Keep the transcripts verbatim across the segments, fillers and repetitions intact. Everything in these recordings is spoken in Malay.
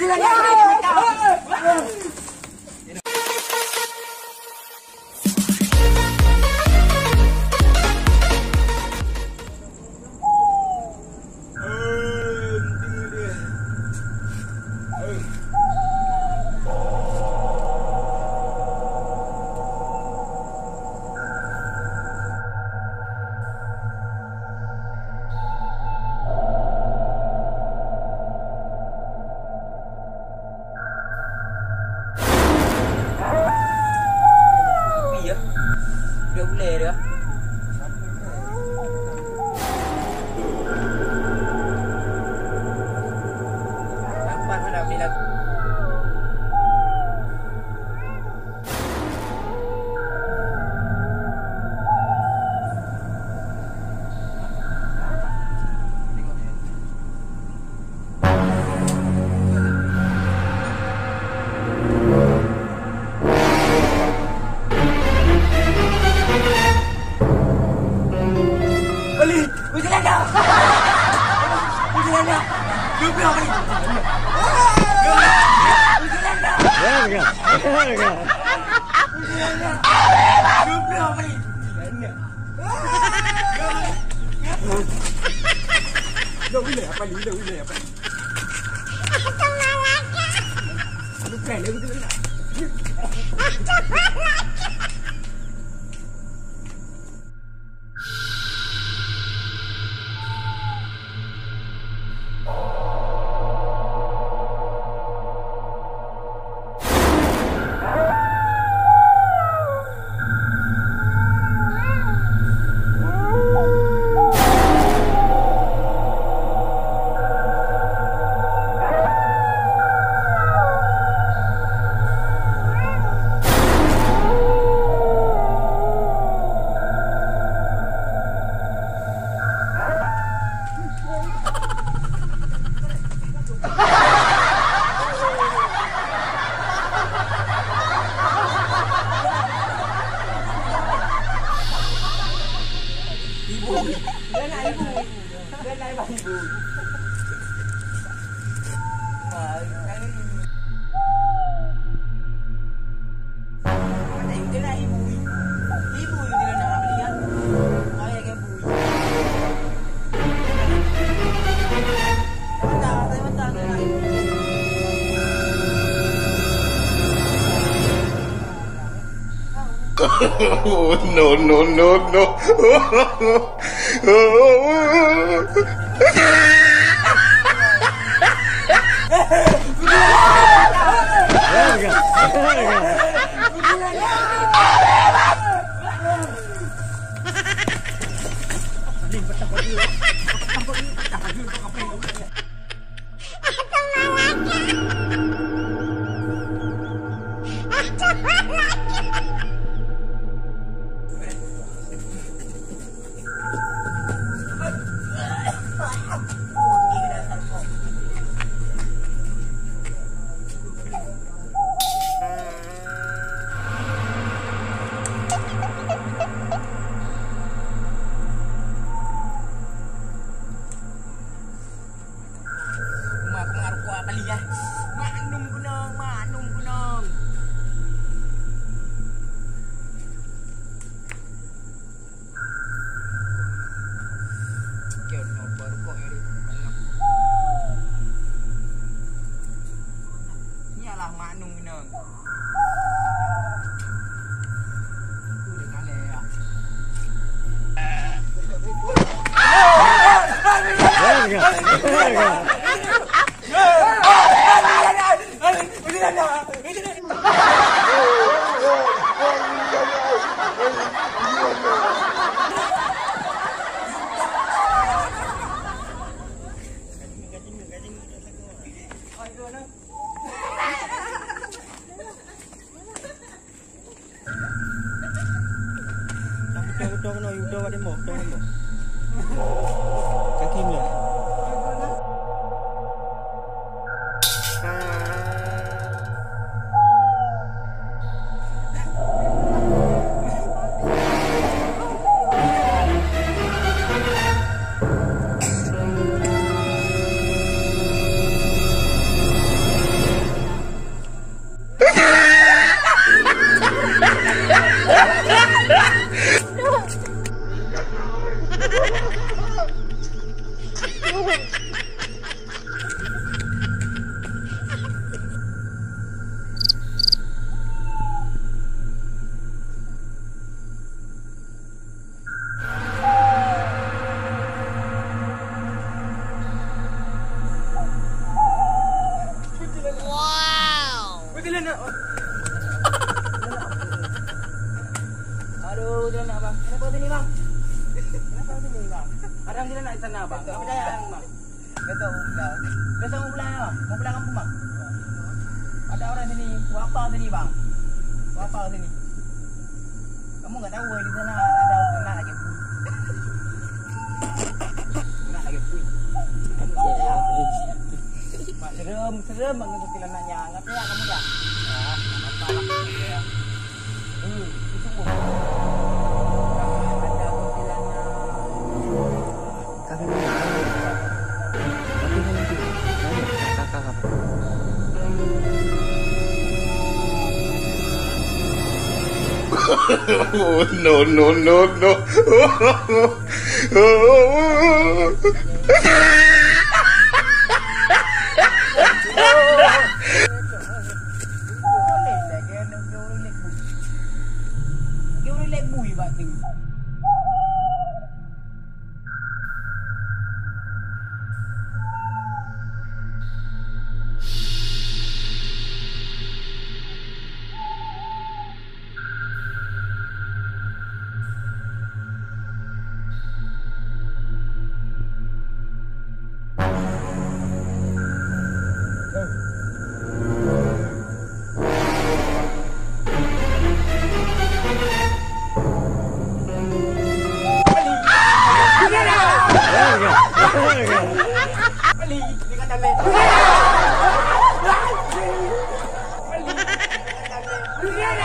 Oh, no, no, no, no. Mau pulang kampung bang? Ada orang sini. Buat apa sini bang? Buat apa sini? Kamu nggak tahu di sana ada kuntilanak lagi pui. Kuntilanak lagi pui. Mak serem, serem banget kuntilanaknya. Ngerti ya kamu ya? Ah, apa lah. Hmm, itu pun. Ada kuntilanak. Tapi mana? Tapi nanti kakak apa? No, no, no, no. Beli, dengan dalil. Beli, dengan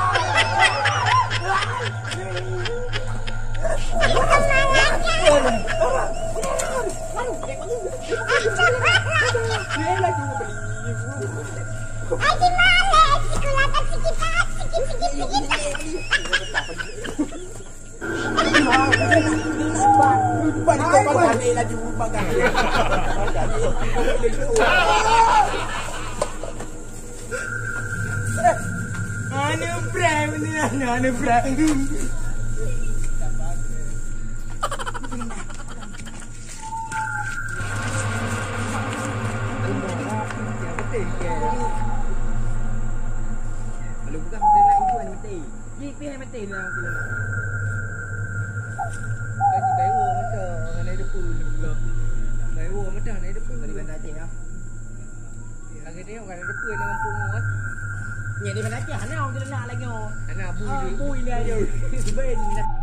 anu bray, beneran anu bray. Kalau bukan betul hiburan mati. Gipi hai mati dalam film. Kaji bayo mata nganai depan pula. Bayo mata nganai depan dari bandar Aceh ah. Lagi dia orang depan dengan kampung ah. Nya di bandar Aceh ana orang nak lagi oh. Ana bui bui ni aja. Ben